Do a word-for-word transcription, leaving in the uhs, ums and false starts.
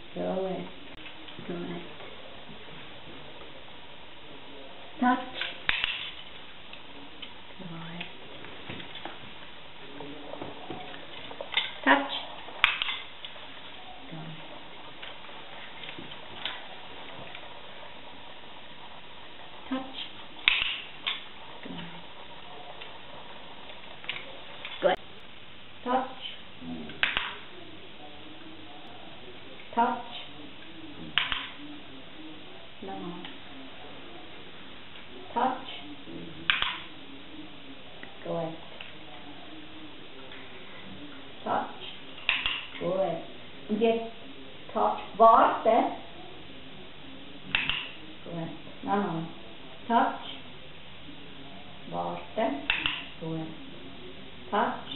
Good. Good. Touch. Good. Touch. Good. Touch. Good. Good. Touch. Touch. No. Touch. Good. Touch. Gut. Und jetzt touch. Warte. Gut. Nochmal. Touch. Warte. Gut. Touch.